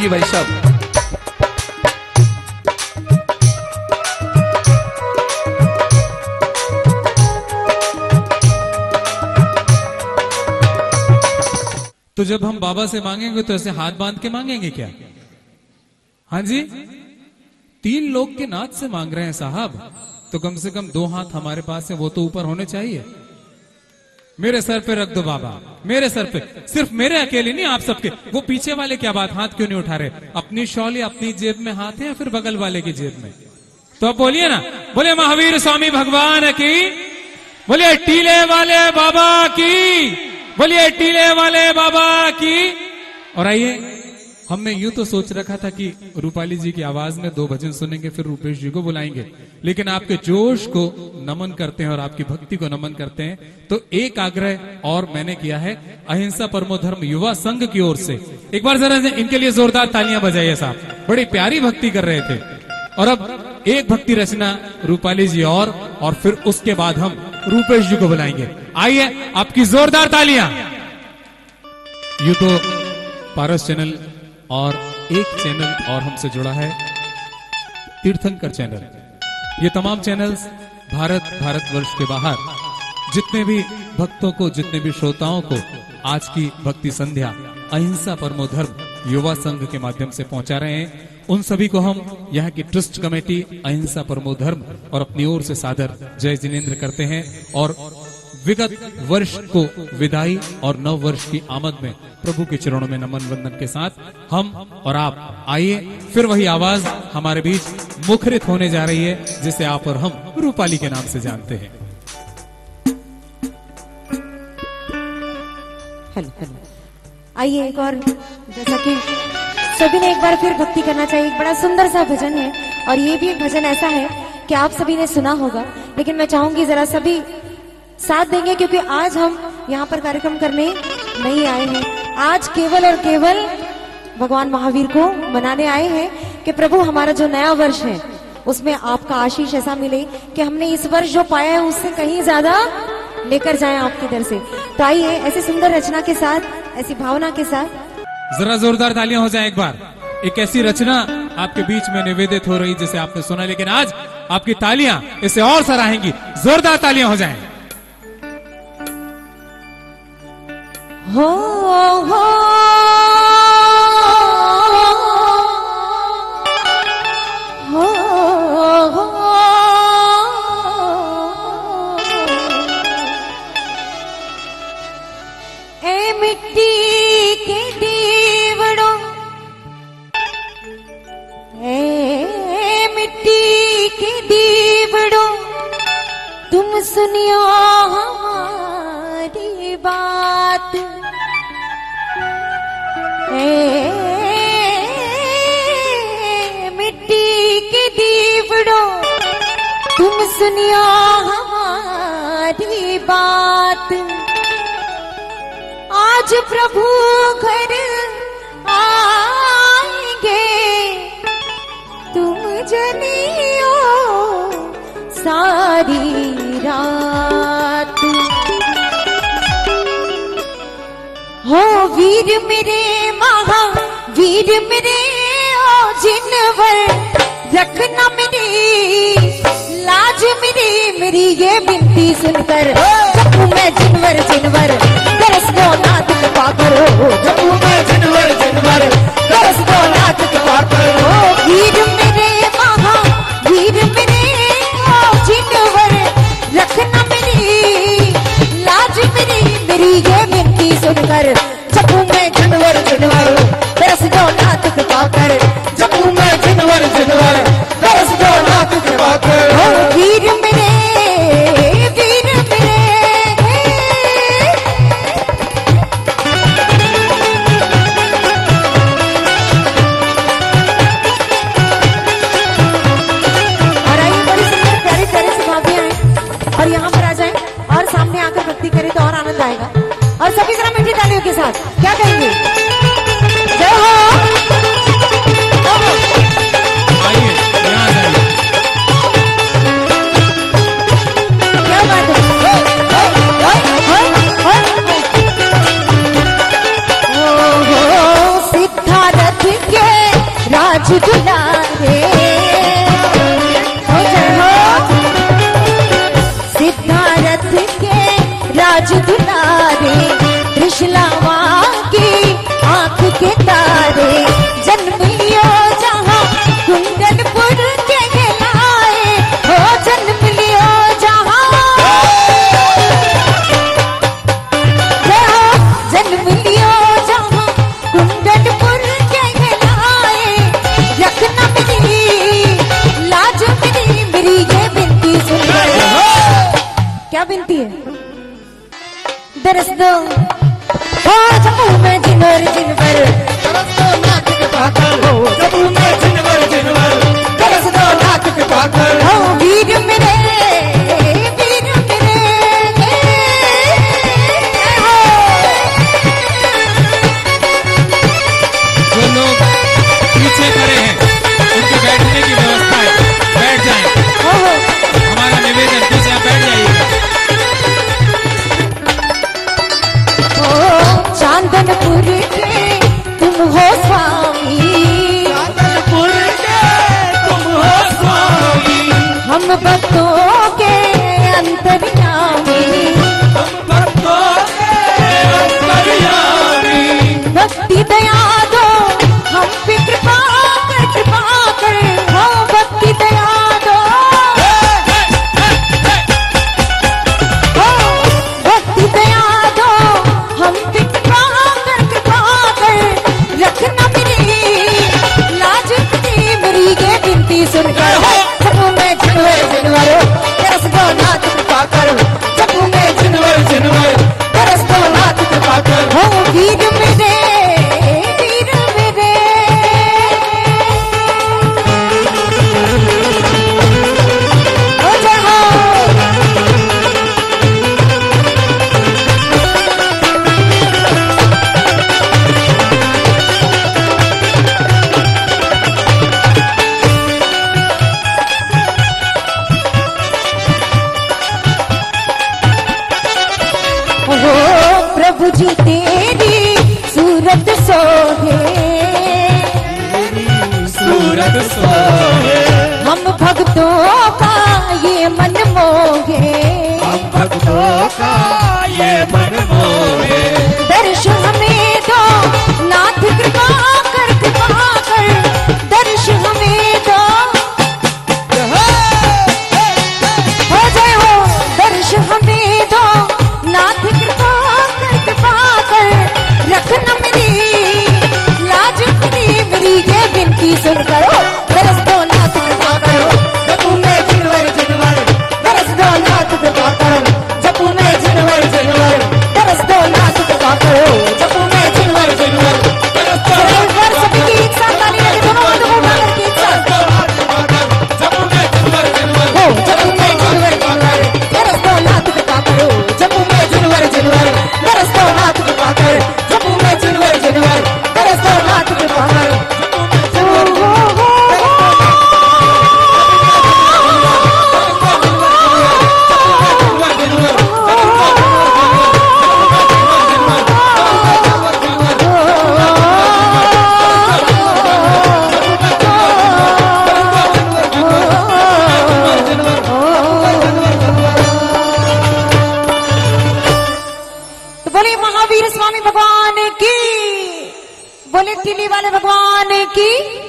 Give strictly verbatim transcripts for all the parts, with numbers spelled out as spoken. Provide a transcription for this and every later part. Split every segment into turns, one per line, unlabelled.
योगी वैष्णव। तो जब हम बाबा से मांगेंगे तो ऐसे हाथ बांध के मांगेंगे क्या? हाँ जी, तीन लोग के नाथ से मांग रहे हैं साहब, तो कम से कम दो हाथ हमारे पास है, वो तो ऊपर होने चाहिए। मेरे सर पे रख दो बाबा, मेरे सर पे, सिर्फ मेरे अकेले नहीं, आप सबके। वो पीछे वाले क्या बात, हाथ क्यों नहीं उठा रहे? अपनी शॉल या अपनी जेब में हाथ है या फिर बगल वाले की जेब में? तो अब बोलिए ना, बोले महावीर स्वामी भगवान की, बोलिए टीले वाले बाबा की, बोलिए टीले वाले बाबा की। और आइए, हमने यूं तो सोच रखा था कि रूपाली जी की आवाज में दो भजन सुनेंगे, फिर रूपेश जी को बुलाएंगे, लेकिन आपके जोश को नमन करते हैं और आपकी भक्ति को नमन करते हैं, तो एक आग्रह और मैंने किया है अहिंसा परमो धर्म युवा संघ की ओर से। एक बार जरा इनके लिए जोरदार तालियां बजाइए साहब, बड़ी प्यारी भक्ति कर रहे थे। और अब एक भक्ति रचना रूपाली जी और और फिर उसके बाद हम रूपेश जी को बुलाएंगे। आइए, आपकी जोरदार तालियां। यू तो पारस चैनल और एक चैनल और हमसे जुड़ा है, तीर्थंकर चैनल। ये तमाम चैनल्स भारत भारतवर्ष के बाहर जितने भी भक्तों को, जितने भी श्रोताओं को आज की भक्ति संध्या अहिंसा परमो धर्म युवा संघ के माध्यम से पहुंचा रहे हैं, उन सभी को हम यहाँ की ट्रस्ट कमेटी अहिंसा परमो धर्म और अपनी ओर से सादर जय जिनेंद्र करते हैं। और विगत वर्ष को विदाई और नव वर्ष की आमद में प्रभु के चरणों में नमन वंदन के साथ हम और आप, आइए फिर वही आवाज हमारे बीच मुखरित होने जा रही है जिसे आप और हम रूपाली के नाम से जानते हैं।
हेलो हेलो, आइए एक और, जैसा कि सभी ने एक बार फिर भक्ति करना चाहिए। एक बड़ा सुंदर सा भजन है और ये भी एक भजन ऐसा है कि आप सभी ने सुना होगा, लेकिन मैं चाहूंगी जरा सभी साथ देंगे, क्योंकि आज हम यहाँ पर कार्यक्रम करने नहीं आए हैं। आज केवल और केवल भगवान महावीर को मनाने आए हैं कि प्रभु हमारा जो नया वर्ष है उसमें आपका आशीष ऐसा मिले कि हमने इस वर्ष जो पाया है उससे कहीं ज्यादा लेकर जाएं आपकी दर से। तो आइए ऐसी सुंदर रचना के साथ, ऐसी भावना के साथ
जरा जोरदार तालियां हो जाए एक बार। एक ऐसी रचना आपके बीच में निवेदित हो रही जिसे आपने सुना, लेकिन आज आपकी तालियां इसे और सराहेंगी। जोरदार तालियां हो जाएं।
हो हो हो हो ए मिट्टी के दीवड़ो, ए मिट्टी के दीवड़ो, तुम सुनियो हमारी बात। ए मिट्टी के दीवड़ो, तुम सुनियो हमारी बात। आज प्रभु घर आएंगे, तुम जनियो सारी रात। हो वीर मेरे महावीर मेरे ओ जिनवर, रखना मेरी लाज मेरी, मेरी ये बिनती सुनकर जपू मैं जिनवर जिनवर, तरस दो नाथ कृपा करो। जपू मैं जिनवर जिनवर, तरस दो नाथ कृपा करो। वीर मेरे महावीर मेरे ओ जिनवर, रखना मेरी लाज मेरी, मेरी ये बिनती सुनकर जपू मैं जिनवर जिनवर, तरस दो नाथ कृपा कर। जपू मैं जिनवर जिनवर, तरस दो नाथ कृपा कर। हो वीर मेरे वीर मेरे, और आइए बड़ी सुंदर प्यारी प्यारी सी भाभियां हैं और यहाँ पर आ जाए और सामने आकर भक्ति करें तो और आनंद आएगा। और सभी जरा मीठी तालियों के साथ क्या कहेंगे? जय हो।
आइए यहाँ जाइए।
क्या बात है? सिद्धारथ के प्यारे त्रिशलावा की आंख के तारे जन्म लियो जहाँ कुंदनपुर के खिलाए हो जन्म लियो जहाँ जन्म लियो जहाँ कुंदनपुर के खिलाए रखना मेरी लाज मेरी मेरी ये बिनती सुन क्या बिनती है दरस दो हो जम्मू में जिनवर जिनवर
दरस दो नाथ के पाकर हो जम्मू में जिनवर जिनवर दरस दो नाथ के पाकर
हो वीर मेरे वीर मेरे हो
जो लोग पीछे खड़े हैं उनके बैठने की व्यवस्था है, बैठ जाएं।
हो हो
हमारा निवेदन, पीछे आप बैठ जाइएगा।
हो चांदनपुर के तुम हो स्वामी
चांदनपुर के तुम हो स्वामी
हम भक्तों के अंतर्यामी
हम भक्तों के अंतर्यामी
भक्ति दया दो हम पे कृपा कर कृपा कर हो भक्ति दया दो हो भक्ति दया दो हम पे कृपा कर कृपा कर रखना मेरी लाज मेरी मेरी ये बिनती सुनकर जब मैं जिनवर जिनवर तरस दो नाथ कृपा कर जब मैं
जिनवर जिनवर
तरस दो नाथ
के पाकर
हो वीर मेरे वीर मेरे हो जहाँ हो प्रभु जी तेरी सूरत सोहे
सूरत सोहे
हम भक्तों का ये मन मोहे
हम भक्तों का ये मन मोहे
दर्श हमें दो नाथ कृपा कर कृपा कर दर्श हमें दो हो जाए हो दर्श हमें दो नाथ कृपा कर कृपा कर रखना मेरी लाज मेरी मेरी ये बिनती सुन करो दरस दो नाथ कृपा करो
जब मैं जिनवर जिनवर
दरस दो नाथ कृपा करो
जब मैं जिनवर जिनवर
दरस दो नाथ कृपा करो
जब मैं जिनवर जिनवर दरस दो
एक बार सबकी एक साथ ताली लगे दोनों हाथों को उठा करके एक साथ
जब मैं जिनवर जिनवर
हो जब मैं जिनवर जिनवर दरस दो नाथ कृपा करो
जब मैं जिनवर जिनवर
दरस दो नाथ कृपा कर
जब मैं जिनवर जिनवर
दरस दो नाथ कृपा कर तो बोले महावीर स्वामी भगवान की बोले टिल्ली वाले भगवान की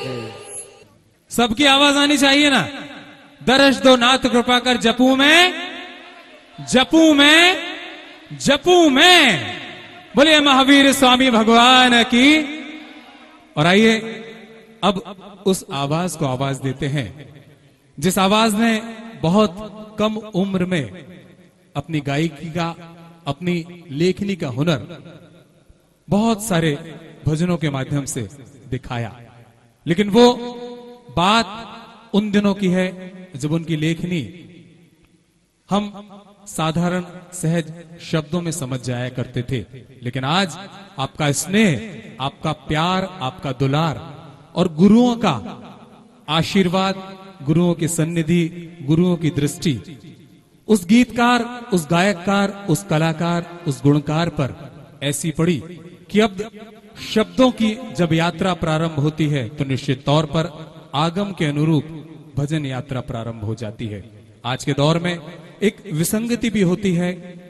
सबकी आवाज आनी चाहिए ना। दर्श दो नाथ कृपा कर जपू में जपू में जपू में बोलिए महावीर स्वामी भगवान की। और आइए अब उस आवाज को आवाज देते हैं जिस आवाज ने बहुत कम उम्र में अपनी गायकी का, अपनी लेखनी का हुनर बहुत सारे भजनों के माध्यम से दिखाया। लेकिन वो बात उन दिनों की है जब उनकी लेखनी हम साधारण सहज शब्दों में समझ जाया करते थे। लेकिन आज आपका स्नेह, आपका प्यार, आपका दुलार और गुरुओं का आशीर्वाद, गुरुओं की सन्निधि, गुरुओं की दृष्टि उस गीतकार, उस गायककार, उस कलाकार, उस गुणकार पर ऐसी पड़ी कि अब शब्दों की जब यात्रा प्रारंभ होती है तो निश्चित तौर पर आगम के अनुरूप भजन यात्रा प्रारंभ हो जाती है। आज के दौर में एक विसंगति भी होती है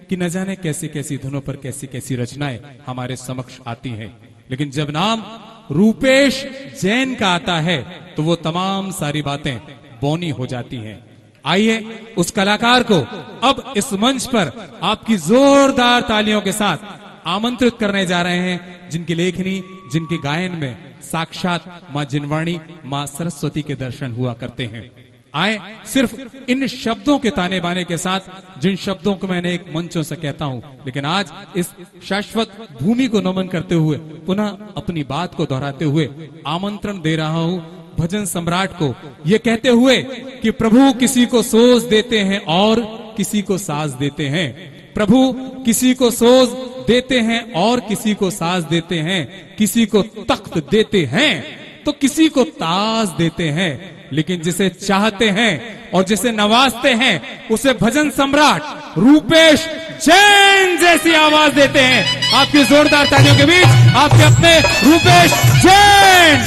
कि न जाने कैसी कैसी धुनों पर कैसी कैसी रचनाएं हमारे समक्ष आती हैं, लेकिन जब नाम रूपेश जैन का आता है तो वो तमाम सारी बातें बौनी हो जाती हैं। आइए उस कलाकार को अब इस मंच पर आपकी जोरदार तालियों के साथ आमंत्रित करने जा रहे हैं, जिनकी लेखनी, जिनके गायन में साक्षात मां जिनवाणी, मां सरस्वती के दर्शन हुआ करते हैं। आए सिर्फ इन शब्दों के ताने बाने के साथ, जिन शब्दों को मैंने एक मंचों से कहता हूं, लेकिन आज इस शाश्वत भूमि को नमन करते हुए पुनः अपनी बात को दोहराते हुए आमंत्रण दे रहा हूं भजन सम्राट को, ये कहते हुए कि प्रभु किसी को सोज देते हैं और किसी को साज देते हैं। प्रभु किसी को सोज देते हैं और किसी को साज देते हैं, किसी को तख्त देते हैं तो किसी को ताज देते हैं, लेकिन जिसे चाहते हैं और जिसे नवाजते हैं उसे भजन सम्राट रूपेश जैन जैसी आवाज देते हैं। आपकी जोरदार तालियों के बीच आपके अपने रूपेश जैन।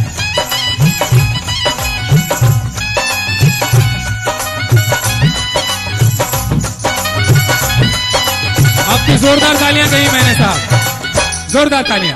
आपकी जोरदार तालियां कही मैंने साहब, जोरदार तालियां।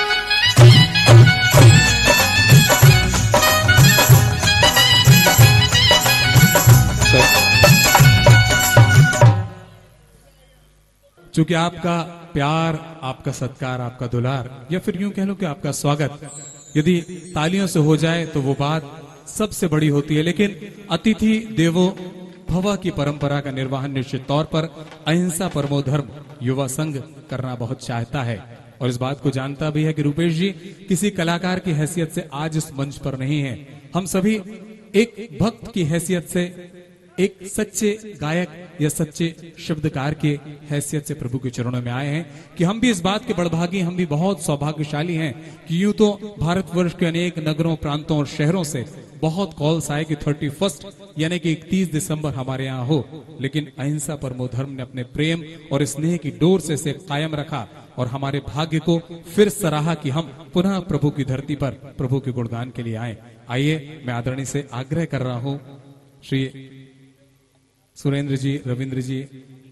चूंकि आपका प्यार, आपका सत्कार, आपका दुलार, या फिर यूं कह लो कि आपका स्वागत यदि तालियों से हो जाए तो वो बात सबसे बड़ी होती है, लेकिन अतिथि देवो भव की परंपरा का निर्वहन निश्चित तौर पर अहिंसा परमो धर्म युवा संघ करना बहुत चाहता है, और इस बात को जानता भी है कि रूपेश जी किसी कलाकार की हैसियत से आज इस मंच पर नहीं है। हम सभी एक भक्त की हैसियत से, एक सच्चे गायक या सच्चे शब्दकार के हैसियत से प्रभु के चरणों में आए हैं कि हम भी इस बात के बड़भागी, हम भी बहुत सौभाग्यशाली हैं कि यूं तो भारतवर्ष के अनेक नगरों, प्रांतों और शहरों से बहुत कॉल्स आए कि थर्टी फर्स्ट यानी कि इकतीस दिसंबर हमारे यहाँ हो, लेकिन अहिंसा परमो धर्म ने अपने प्रेम और स्नेह की डोर से इसे कायम रखा और हमारे भाग्य को फिर सराहा कि हम पुनः प्रभु की धरती पर प्रभु के गुणगान के लिए आए। आइए मैं आदरणीय से आग्रह कर रहा हूं, श्री सुरेंद्र जी, रविंद्र जी,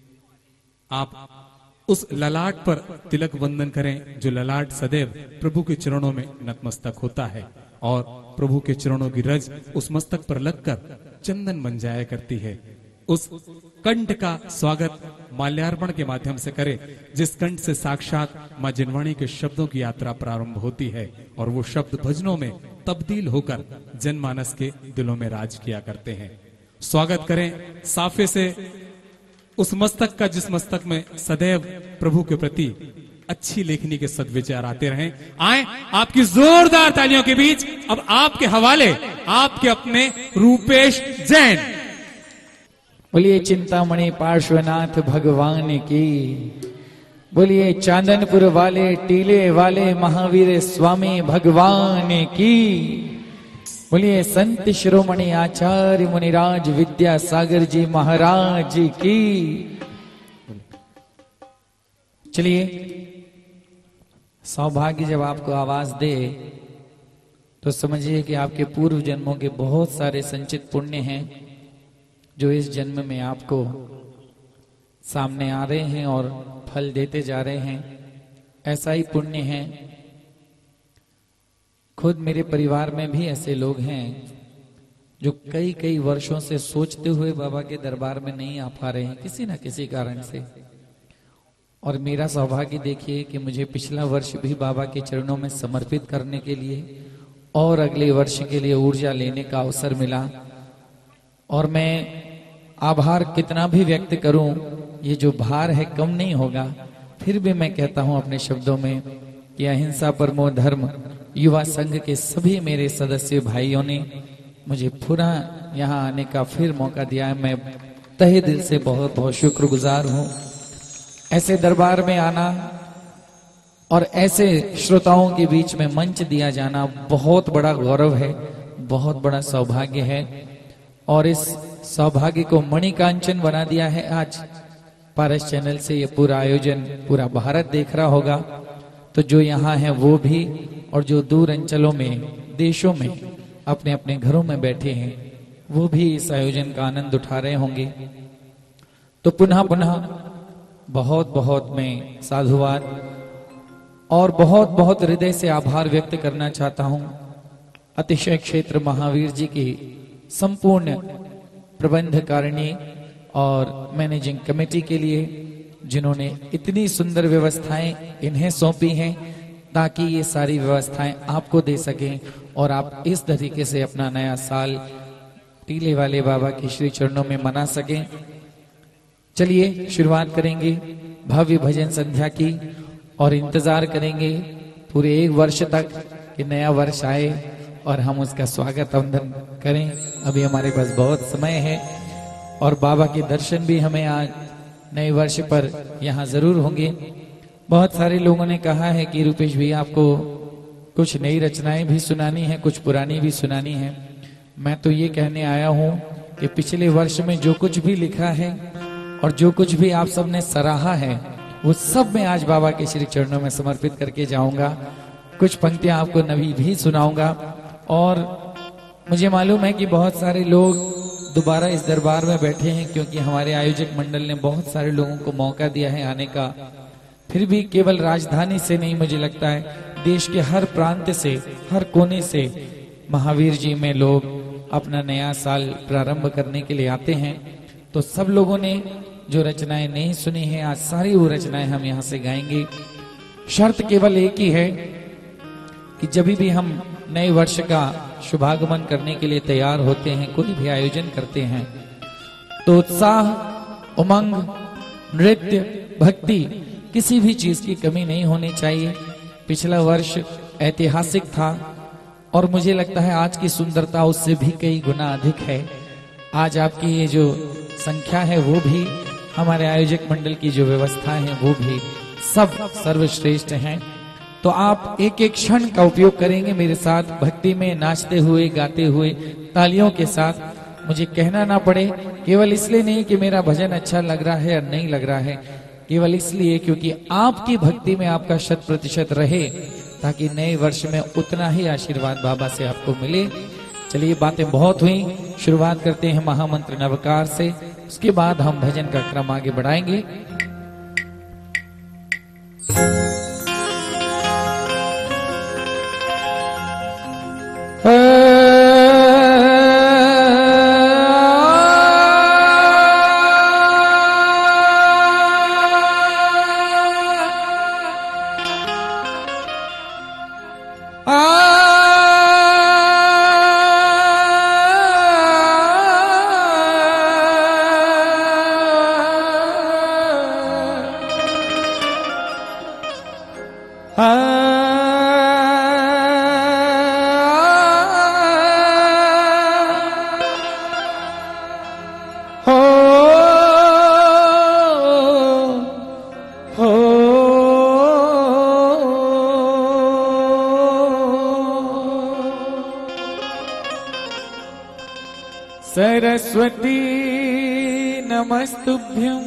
आप उस ललाट पर तिलक वंदन करें जो ललाट सदैव प्रभु के चरणों में नतमस्तक होता है, और प्रभु के चरणों की रज उस मस्तक पर लगकर चंदन बन जाया करती है। उस कंठ का स्वागत माल्यार्पण के माध्यम से करें जिस कंठ से साक्षात मां जिनवाणी के शब्दों की यात्रा प्रारंभ होती है, और वो शब्द भजनों में तब्दील होकर जनमानस के दिलों में राज किया करते हैं। स्वागत करें साफे से उस मस्तक का जिस मस्तक में सदैव प्रभु के प्रति अच्छी लेखनी के सद्विचार आते रहें। आए आपकी जोरदार तालियों के बीच अब आपके हवाले आपके अपने रूपेश जैन।
बोलिए चिंतामणि पार्श्वनाथ भगवान की, बोलिए चांदनपुर वाले टीले वाले महावीर स्वामी भगवान की, बोलिए संत शिरोमणि आचार्य मुनिराज विद्यासागर जी महाराज की। चलिए, सौभाग्य जब आपको आवाज दे तो समझिए कि आपके पूर्व जन्मों के बहुत सारे संचित पुण्य हैं जो इस जन्म में आपको सामने आ रहे हैं और फल देते जा रहे हैं। ऐसा ही पुण्य है। खुद मेरे परिवार में भी ऐसे लोग हैं जो कई कई वर्षों से सोचते हुए बाबा के दरबार में नहीं आ पा रहे हैं किसी ना किसी कारण से। और मेरा सौभाग्य देखिए कि मुझे पिछला वर्ष भी बाबा के चरणों में समर्पित करने के लिए और अगले वर्ष के लिए ऊर्जा लेने का अवसर मिला। और मैं आभार कितना भी व्यक्त करूं, ये जो भार है कम नहीं होगा। फिर भी मैं कहता हूं अपने शब्दों में कि अहिंसा परमो धर्म युवा संघ के सभी मेरे सदस्य भाइयों ने मुझे पुनः यहाँ आने का फिर मौका दिया है। मैं तहे दिल से बहुत बहुत शुक्रगुजार हूँ। ऐसे दरबार में आना और ऐसे श्रोताओं के बीच में मंच दिया जाना बहुत बड़ा गौरव है, बहुत बड़ा सौभाग्य है। और इस सौभाग्य को मणिकांचन बना दिया है आज पारस चैनल से। ये पूरा आयोजन पूरा भारत देख रहा होगा, तो जो यहाँ है वो भी और जो दूर अंचलों में, देशों में अपने अपने घरों में बैठे हैं वो भी इस आयोजन का आनंद उठा रहे होंगे। तो पुनः पुनः बहुत बहुत मैं साधुवाद और बहुत बहुत हृदय से आभार व्यक्त करना चाहता हूं अतिशय क्षेत्र महावीर जी की संपूर्ण प्रबंधकारिणी और मैनेजिंग कमेटी के लिए, जिन्होंने इतनी सुंदर व्यवस्थाएं इन्हें सौंपी हैं ताकि ये सारी व्यवस्थाएं आपको दे सकें और आप इस तरीके से अपना नया साल टीले वाले बाबा के श्री चरणों में मना सकें। चलिए शुरुआत करेंगे भव्य भजन संध्या की और इंतजार करेंगे पूरे एक वर्ष तक कि नया वर्ष आए और हम उसका स्वागत वंदन करें। अभी हमारे पास बहुत समय है और बाबा के दर्शन भी हमें आज नए वर्ष पर यहाँ जरूर होंगे। बहुत सारे लोगों ने कहा है कि रूपेश भैया आपको कुछ नई रचनाएं भी सुनानी है, कुछ पुरानी भी सुनानी है। मैं तो ये कहने आया हूँ कि पिछले वर्ष में जो कुछ भी लिखा है और जो कुछ भी आप सबने सराहा है वो सब मैं आज बाबा के श्री चरणों में समर्पित करके जाऊंगा। कुछ पंक्तियां आपको नवी भी सुनाऊंगा और मुझे मालूम है कि बहुत सारे लोग दोबारा इस दरबार में बैठे हैं क्योंकि हमारे आयोजक मंडल ने बहुत सारे लोगों को मौका दिया है आने का। फिर भी केवल राजधानी से नहीं, मुझे लगता है देश के हर प्रांत से, हर कोने से महावीर जी में लोग अपना नया साल प्रारंभ करने के लिए आते हैं। तो सब लोगों ने जो रचनाएं नहीं सुनी है आज सारी वो रचनाएं हम यहाँ से गाएंगे। शर्त केवल एक ही है कि जब भी हम नए वर्ष का शुभागमन करने के लिए तैयार होते हैं, कोई भी आयोजन करते हैं, तो उत्साह, उमंग, नृत्य, भक्ति, किसी भी चीज की कमी नहीं होनी चाहिए। पिछला वर्ष ऐतिहासिक था और मुझे लगता है आज की सुंदरता उससे भी कई गुना अधिक है। आज आपकी ये जो संख्या है वो भी, हमारे आयोजक मंडल की जो व्यवस्था है वो भी सब सर्वश्रेष्ठ हैं। तो आप एक एक क्षण का उपयोग करेंगे मेरे साथ भक्ति में, नाचते हुए, गाते हुए, तालियों के साथ। मुझे कहना ना पड़े, केवल इसलिए नहीं कि मेरा भजन अच्छा लग रहा है या नहीं लग रहा है, केवल इसलिए क्योंकि आपकी भक्ति में आपका शत प्रतिशत रहे ताकि नए वर्ष में उतना ही आशीर्वाद बाबा से आपको मिले। चलिए, बातें बहुत हुई, शुरुआत करते हैं महामंत्र नवकार से, उसके बाद हम भजन का क्रम आगे बढ़ाएंगे।
सरस्वती नमस्तुभ्यं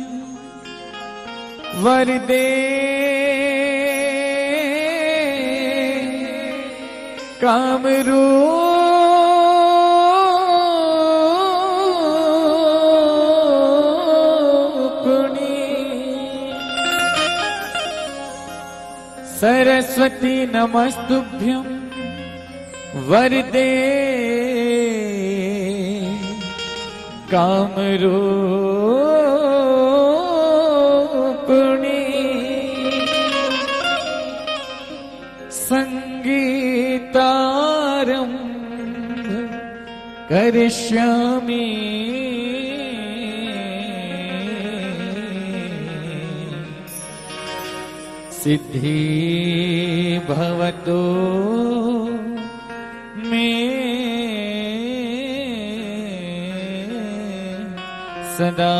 वरदे कामरूपिणी। सरस्वती नमस्तुभ्यं वरदे कामरूपिणी। संगीतारंभ करिष्यामि सिद्धि भवतु मे सदा।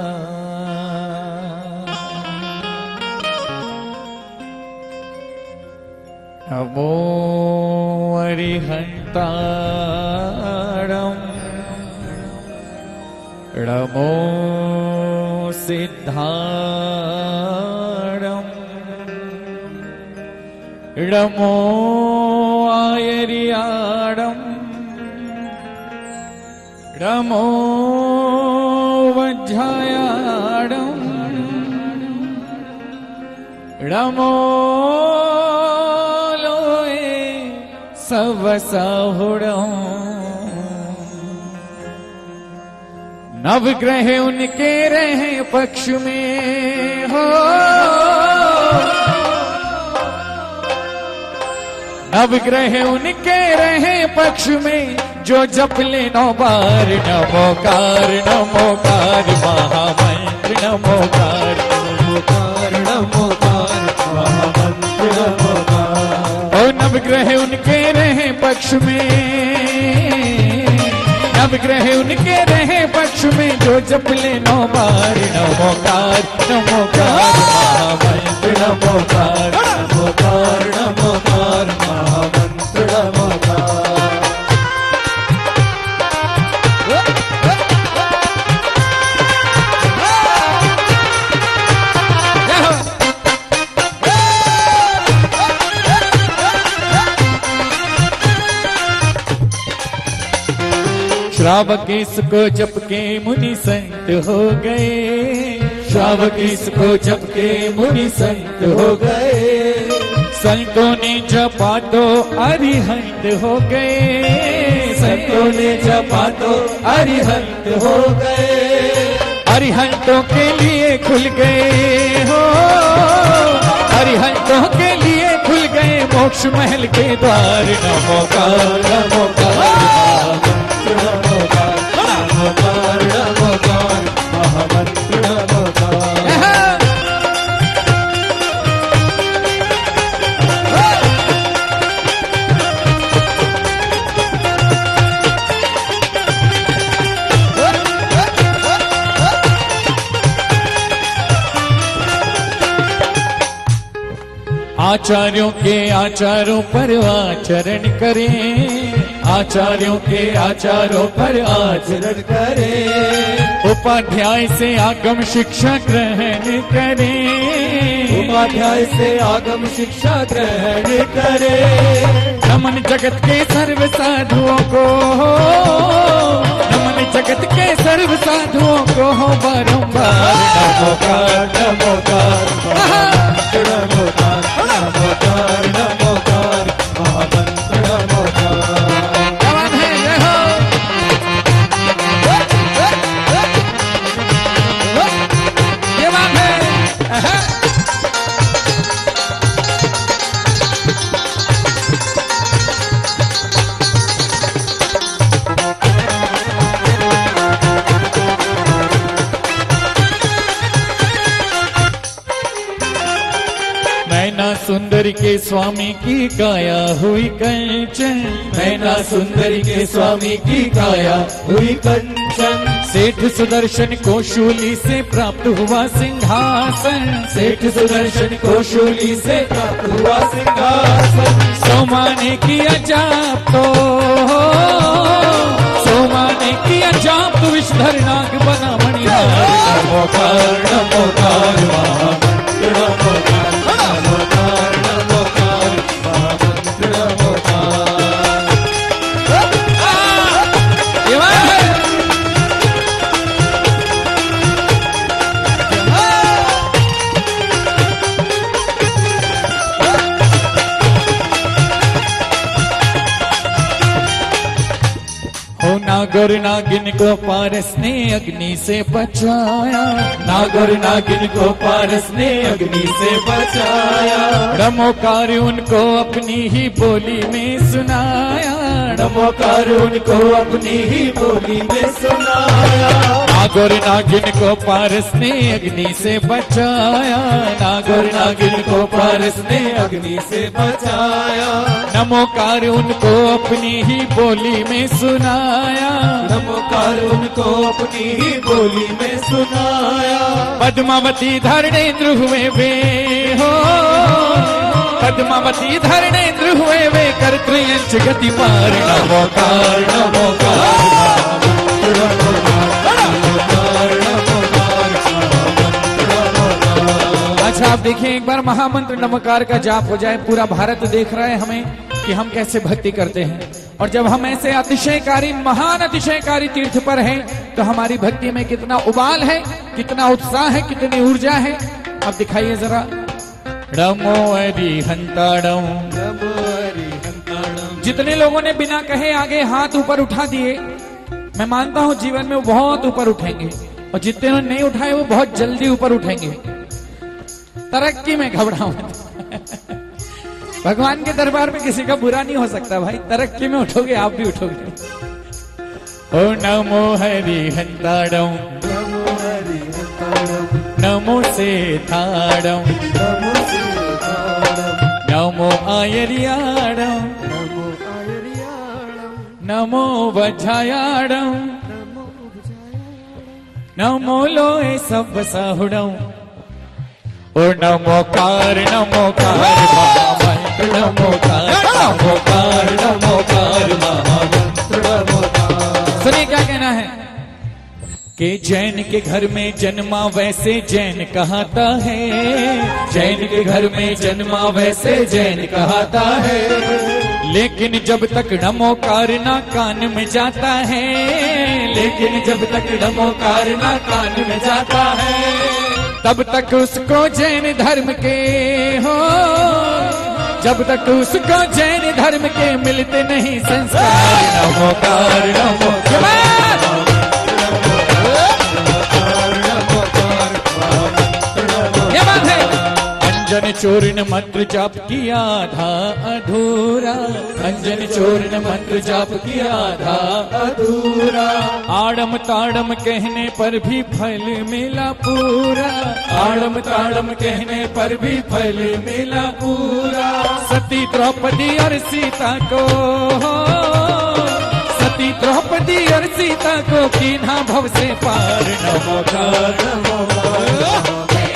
नमो अरिहन्ताणं नमो सिद्धाणं नमो आयर्याणं नमो वज्रायाणं रमो लोए सब साहुड़ों नवग्रह उनके रहे पक्ष में हो नवग्रह उनके रहे पक्ष में जो जप ले नौ बार नमोकार नमोकार महामंत्र नमोकार
नमोकार नमोकार महामंत्र नमोकार।
ओ नवग्रह उनके रहे पक्ष में नवग्रह उनके रहे पक्ष में जो जप ले नौ बार नमोकार नमोकार महामंत्र नमोकार
नमोकार नमोकार महामंत्र नमोकार।
श्रावक इसको जप के मुनि संत हो गए
श्रावक इसको जप के मुनि संत हो गए
संतों ने जपा तो अरिहंत हो गए
संतों ने जपा तो अरिहंत हो गए
अरिहंतों के लिए खुल गए हो अरिहंतों के लिए खुल गए मोक्ष महल के द्वार नमोकार
नमोकार नमोकार नमोकार नमोकार महामंत्र नमोकार।
आचार्यों के आचारों पर आचरण करें
आचार्यों के आचारों पर आचरण करें
उपाध्याय से आगम शिक्षा ग्रहण करें
उपाध्याय से आगम शिक्षा ग्रहण करें
नमन जगत के सर्व साधुओं को नमन जगत के सर्व साधुओं को हो बारंबार
नमोकार नमोकार नमोकार नमोकार नमोकार महामंत्र नमोकार।
सुंदरी के स्वामी की काया हुई कंचन
नैना सुंदरी के स्वामी की काया हुई कंचन
सेठ सुदर्शन को शूली से प्राप्त हुआ सिंहासन
सेठ सुदर्शन को शूली से प्राप्त हुआ सिंहासन
सोमा ने किया जाप तो सोमा ने किया जाप तो विषधर नाग बना मणिहार
नमोकार नमोकार महामंत्र नमोकार नमोकार नमोकार महामंत्र नमोकार।
हो नागौर नागिन को पारस ने अग्नि से बचाया
नागौर नागिन को पारस ने अग्नि से बचाया
नमोकार उनको अपनी ही बोली में सुनाया
नमोकार उनको अपनी ही बोली में सुनाया
नागौर नागिन को पारस ने अग्नि से बचाया
नागौर नागिन को पारस ने अग्नि से बचाया
नमोकार उनको अपनी ही बोली में सुनाया
नमोकार उनको अपनी ही बोली में सुनाया
पद्मावती धरणेन्द्र हुए वे हो पद्मावती धरणेन्द्र हुए वे कर्तृयंच गति पार
नमोकार नमोकार
अच्छा आप देखिए एक बार महामंत्र नमकार का जाप हो जाए पूरा भारत देख रहा है हमें कि हम कैसे भक्ति करते हैं और जब हम ऐसे अतिशयकारी महान अतिशयकारी तीर्थ पर हैं तो हमारी भक्ति में कितना उबाल है कितना उत्साह है कितनी ऊर्जा है अब दिखाइए जरा
नमो अरिहंताणम। जितने लोगों ने बिना कहे आगे हाथ ऊपर उठा दिए, मैं मानता हूं जीवन में वो बहुत ऊपर उठेंगे, और जितने ने नहीं उठाए वो बहुत जल्दी ऊपर उठेंगे। तरक्की में घबराओ भगवान के दरबार में किसी का बुरा नहीं हो सकता भाई, तरक्की में उठोगे आप भी उठोगे। ओ नमो हरिहंताणम, नमो सेठाणम, नमो आयरियाणम, नमो वज्रायाणम, नमो लोए सब साहुणम। ओ नमो कार नमो कार महामंत्र नमो कार नमो कार नमो कार महामंत्र नमो कार। सुनिए क्या कहना है कि जैन के घर में जन्मा वैसे जैन कहता है, जैन के घर में जन्मा वैसे जैन कहता है, लेकिन जब तक नमोकार ना कान में जाता है, लेकिन जब तक नमोकार ना कान में जाता है, तब तक उसको जैन धर्म के हो, जब तक उसको जैन धर्म के मिलते नहीं संस्कार। नमोकार नमोकार अंजन चूर्ण मंत्र जाप किया था अधूरा, अंजन चूर्ण मंत्र जाप किया था अधूरा, आड़म ताड़म कहने पर भी फल मिला पूरा, आड़म ताड़म कहने पर भी फल मिला पूरा। सती द्रौपदी और सीता को, सती द्रौपदी और सीता को कीन्हा भव से पार। नमोकार नमोकार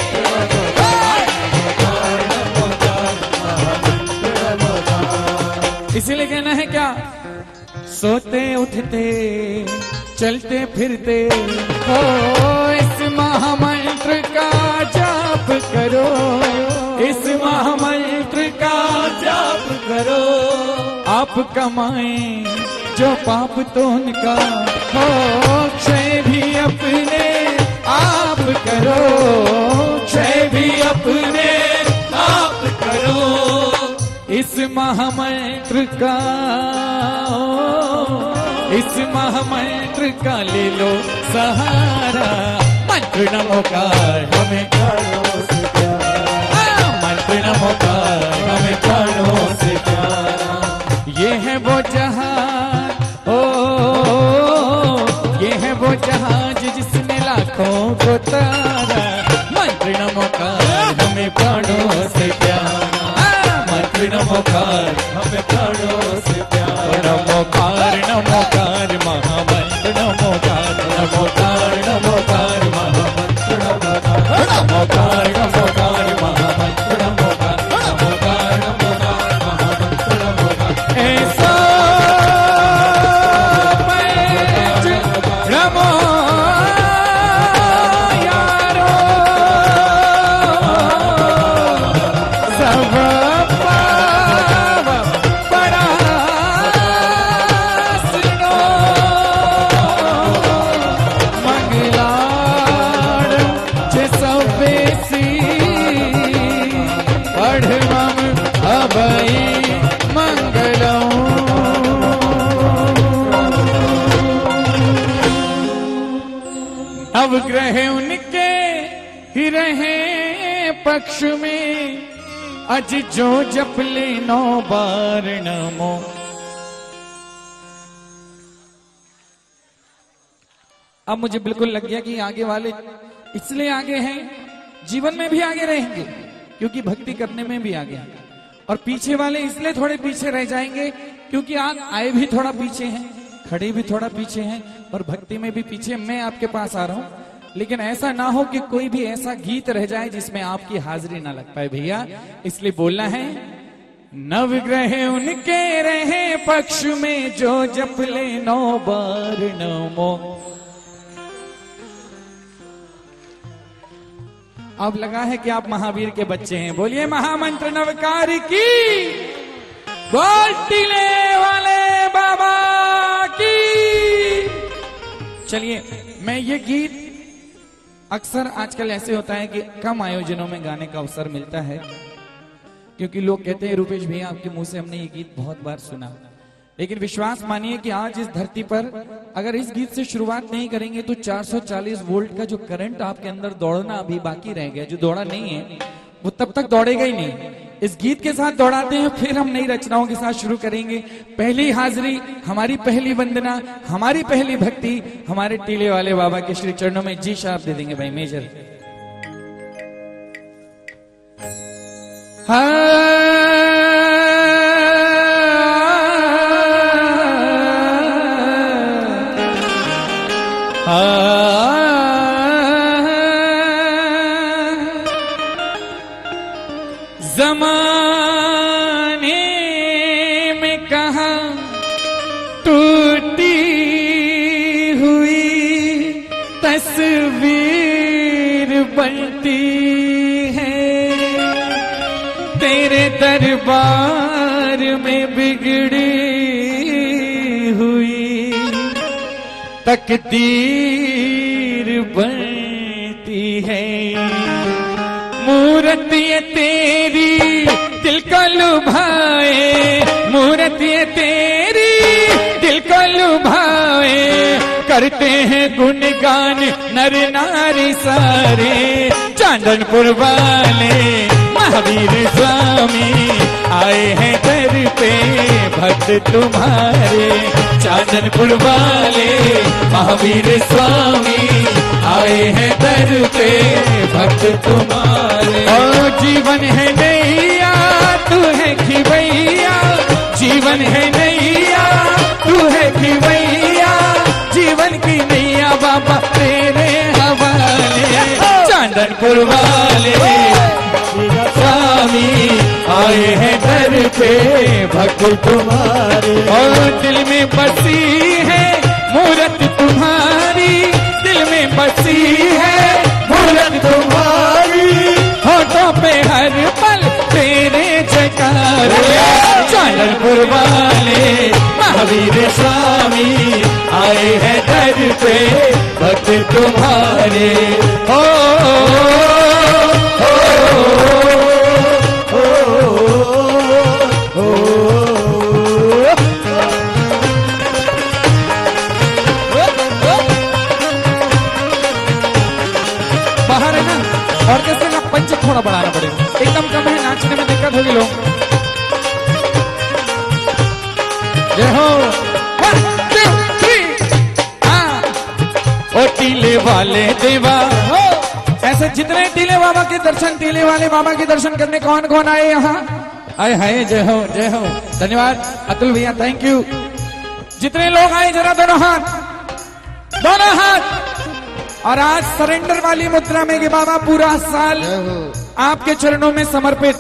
इसीलिए कहना है क्या, सोते उठते चलते फिरते हो इस महामंत्र का जाप करो, इस महामंत्र का जाप करो। आप कमाएं जो पाप तो उनका हो, क्षय भी अपने आप करो, क्षय भी अपने आप करो। इस महामंत्र का, इस महामंत्र का ले लो सहारा। मंत्र नमोकार हमें प्राणों से प्यारा, मंत्र नमोकार हमें प्राणों से प्यारा। ये है वो जहाज, ओ ये है वो जहाज जिसने लाखों को तारा। मंत्र नमोकार हमें प्राणों से प्यारा, नमोकार हमें प्राणों से प्यारा। नमोकार नमोकार महामंत्र नमोकार, नमोकार नमोकार महामंत्र नमोकार, नमोकार नमोकार महामंत्र नमोकार, नमोकार नमोकार महामंत्र नमोकार। ऐसा पैज नमो यारो सब नवग्रह उनके ही रहे पक्ष में, अज जो जप ले नौ बार नमो। अब मुझे बिल्कुल लग गया कि आगे वाले इसलिए आगे हैं, जीवन में भी आगे रहेंगे क्योंकि भक्ति करने में भी आगे हैं, और पीछे वाले इसलिए थोड़े पीछे रह जाएंगे क्योंकि आप आए भी थोड़ा पीछे हैं, खड़े भी थोड़ा पीछे हैं, और भक्ति में भी पीछे। मैं आपके पास आ रहा हूं, लेकिन ऐसा ना हो कि कोई भी ऐसा गीत रह जाए जिसमें आपकी हाजिरी ना लग पाए भैया, इसलिए बोलना है। नवग्रह उनके रहे पक्ष में जो जप ले नौ बार नमो। अब लगा है कि आप महावीर के बच्चे हैं, बोलिए महामंत्र नवकार की, बोल टीले वाले बाबा की। चलिए, मैं ये गीत अक्सर आजकल ऐसे होता है कि कम आयोजनों में गाने का अवसर मिलता है,
क्योंकि लोग कहते हैं रूपेश भैया आपके मुंह से हमने ये गीत बहुत बार सुना, लेकिन विश्वास मानिए कि आज इस धरती पर अगर इस गीत से शुरुआत नहीं करेंगे तो चार सौ चालीस वोल्ट का जो करंट आपके अंदर दौड़ना अभी बाकी रह गया, जो दौड़ा नहीं है वो तब तक दौड़ेगा ही नहीं। इस गीत के साथ दौड़ाते हैं, फिर हम नई रचनाओं के साथ शुरू करेंगे। पहली हाजिरी, हमारी पहली वंदना, हमारी पहली भक्ति हमारे टीले वाले बाबा के श्री चरणों में। जी शाह दे देंगे भाई मेजर।
जमाने में कहाँ टूटी हुई तस्वीर बनती है, तेरे दरबार में बिगड़ी हुई तकदीर बनती है। मूरत ये तेरी दिल को लुभाए, मूरत ये तेरी दिल को लुभाए, करते हैं गुणगान नर नारी सारे। चांदनपुर वाले महावीर स्वामी आए हैं दर पे भक्त तुम्हारे। चांदनपुर वाले महावीर स्वामी आए हैं दर पे भक्त तुम्हारे। ओ जीवन है नैया तू है खिवैया, जीवन है नैया तू है खिवैया, जीवन की नैया बाबा तेरे हवाले। चांदनपुर वाले स्वामी आए हैं दर पे भक्त तुम्हारे। और दिल में बसी है मूरत तुम्हारी, दिल में बसी है मूरत तुम्हारी, होठों पे हर पल तेरे जयकारे। चांदनपुर वाले महावीर स्वामी आए हैं दर पे भक्त तुम्हारे। ओ, ओ, ओ, ओ, ओ, बाहर है ना ऑर्केस्ट्रा का पंच थोड़ा बढ़ाना पड़ेगा, एकदम कम है, नाचने में दिक्कत होगी लोग। जय हो। One two three. हाँ। ओ टीले वाले देवा हो, ऐसे जितने टीले बाबा के दर्शन, टीले वाले बाबा के दर्शन करने कौन कौन आए यहाँ? आए हाय, जय हो जय हो, धन्यवाद अतुल भैया, थैंक यू। जितने लोग आए जरा दोनों हाथ, दोनों हाथ। और आज सरेंडर वाली मुद्रा में कि बाबा पूरा साल आपके चरणों में समर्पित।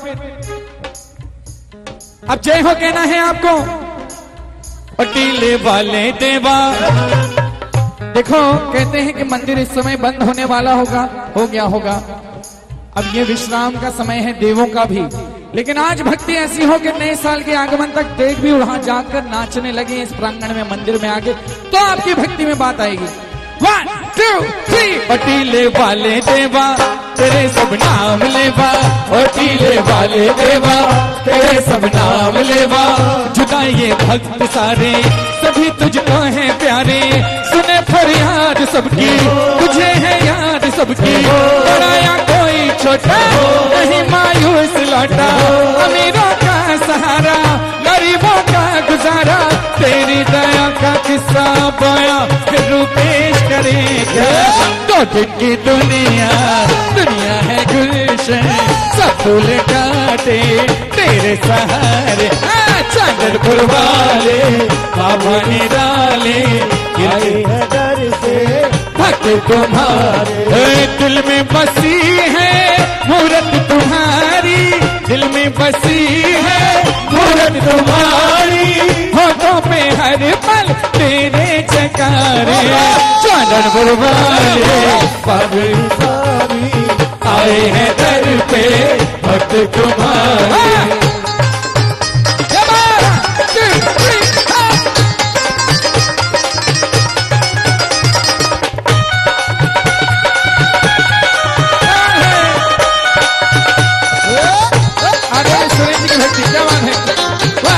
अब जय हो कहना है आपको। टीले वाले देवा। देखो कहते हैं कि मंदिर इस समय बंद होने वाला होगा, हो गया होगा। अब ये विश्राम का समय है देवों का भी, लेकिन आज भक्ति ऐसी हो कि नए साल के आगमन तक देव भी वहां जाकर नाचने लगे इस प्रांगण में, मंदिर में आगे, तो आपकी भक्ति में बात आएगी। One two three. टीले वाले देवा तेरे सब नाम लेवा, ओ टीले वाले देवा तेरे सब नाम लेवा। जुदा ये भक्त सारे सभी तुझको हैं प्यारे, सुने फरियाद सबकी तुझे है याद सबकी। बड़ाया कोई छोटा नहीं मायूस लौटा, अमीरों का सहारा गरीबों का गुजारा। तेरी दया का किस्सा बया फिर रूपेश करेगा। दो दिन की दुनिया दुनिया है गुलशन, सब फूल काटे तेरे सहारे। चांदनपुर वाले बाबा निराले आए हैं दर से भक्त तुम्हारे। दिल में बसी है मूरत तुम्हारी, दिल में बसी है मूरत तुम्हारी, होठों पे हर पल तेरे जयकारे। चांदनपुर वाले बाबा स्वामी आए हैं दर पे भक्त तुम्हारे। आगे सुनिए की भक्ति, क्या बात है, वाह।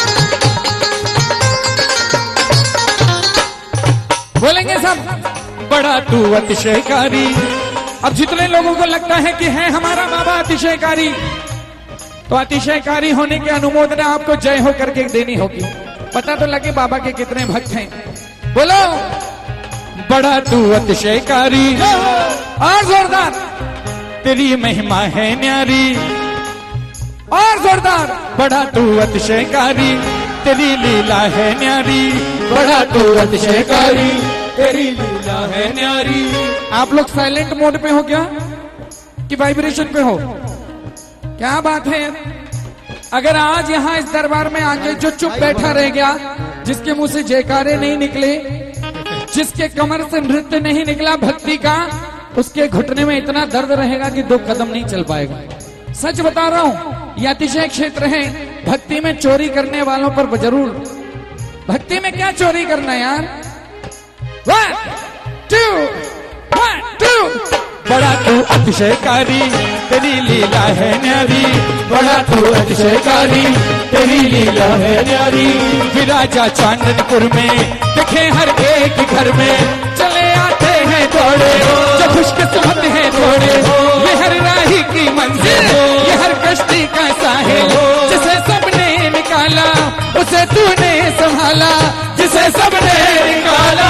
बोलेंगे सब, बड़ा तू अतिशयकारी। अब जितने लोगों को लगता है कि है हमारा बाबा अतिशयकारी, तो अतिशयकारी होने की अनुमोदना आपको जय हो करके देनी होगी। पता तो लगे बाबा के कितने भक्त हैं। बोलो, बड़ा तू अतिशयकारी, और जोरदार, तेरी महिमा है न्यारी, और जोरदार, बड़ा तू अतिशयकारी, तेरी लीला है न्यारी, बड़ा तू अतिशयकारी, तेरी लीला है न्यारी। आप लोग साइलेंट मोड पे हो क्या, कि वाइब्रेशन पे हो? क्या बात है। अगर आज यहाँ इस दरबार में आके जो चुप बैठा रह गया, जिसके मुंह से जयकारे नहीं निकले, जिसके कमर से नृत्य नहीं निकला भक्ति का, उसके घुटने में इतना दर्द रहेगा कि दो कदम नहीं चल पाएगा। सच बता रहा हूँ, ये अतिशय क्षेत्र है। भक्ति में चोरी करने वालों पर जरूर, भक्ति में क्या चोरी करना यार। वन टू वन टू, बड़ा तू अतिशयकारी, तेरी लीला है न्यारी, बड़ा तू अतिशयकारी, तेरी लीला है न्यारी। विराजा चांदनपुर में, दिखे हर एक घर में, चले आते हैं दौड़े, जो खुशकिस्मत है थोड़े। ये हर राही की मंजिल, ये हर कश्ती का साहिल, जिसे सबने निकाला उसे तूने संभाला, जिसे सबने निकाला